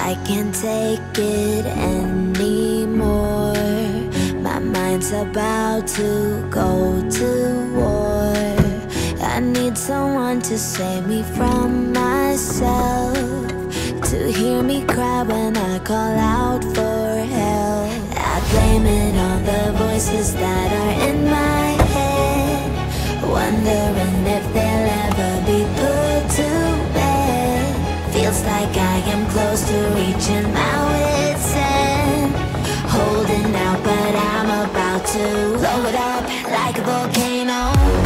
I can't take it anymore. My mind's about to go to war. I need someone to save me from myself, to hear me cry when I call out for help. I blame it on the voices that are in my head, wondering if they'll ever be put to bed. Feels like I am close to reaching my wit's end, holding out but I'm about to blow it up like a volcano.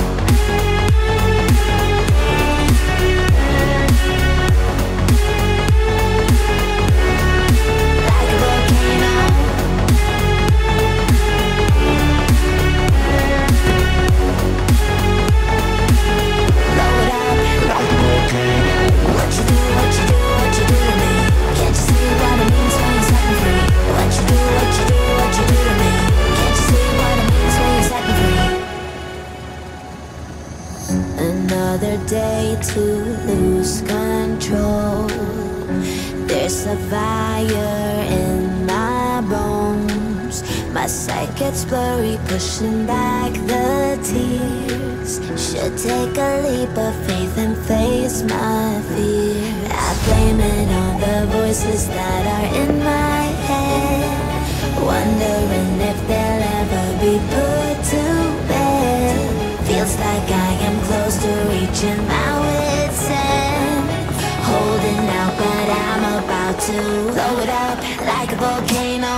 Another day to lose control. There's a fire in my bones. My sight gets blurry, pushing back the tears. Should take a leap of faith and face my fear. I blame it on the voices that are in my head, wondering if they'll ever be put to bed. Feels like I am close to reaching my wit's end, holding out but I'm about to blow it up like a volcano.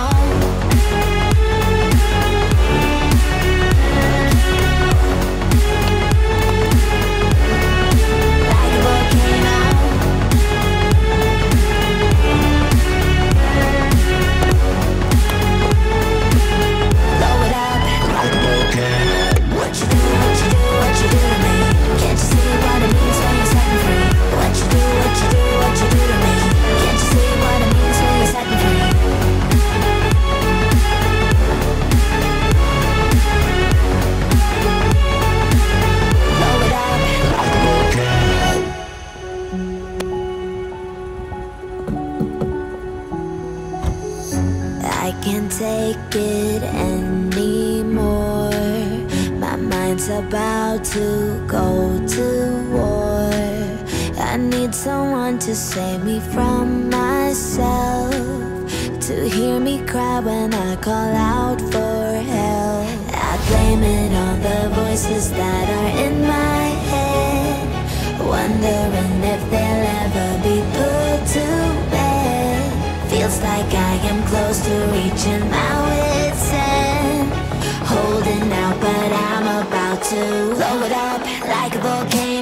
I can't take it anymore. My mind's about to go to war. I need someone to save me from myself, to hear me cry when I call out for help. I blame it on the voices that are in my head, wondering if they'll ever be put to bed. Feels like I am close to reaching my wit's end, holding out but I'm about to blow it up like a volcano.